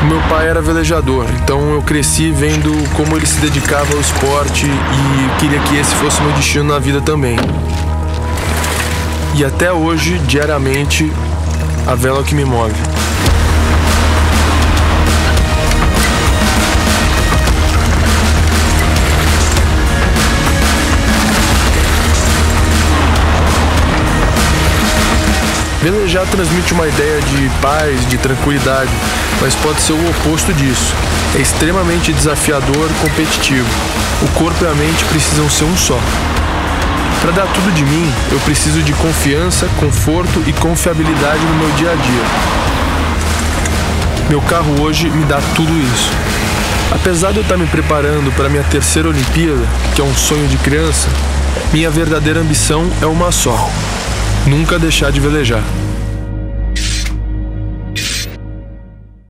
Meu pai era velejador, então eu cresci vendo como ele se dedicava ao esporte e queria que esse fosse meu destino na vida também. E até hoje, diariamente, a vela é o que me move. Velejar transmite uma ideia de paz, de tranquilidade, mas pode ser o oposto disso. É extremamente desafiador, competitivo. O corpo e a mente precisam ser um só. Para dar tudo de mim, eu preciso de confiança, conforto e confiabilidade no meu dia a dia. Meu carro hoje me dá tudo isso. Apesar de eu estar me preparando para minha terceira Olimpíada, que é um sonho de criança, minha verdadeira ambição é uma só: nunca deixar de velejar.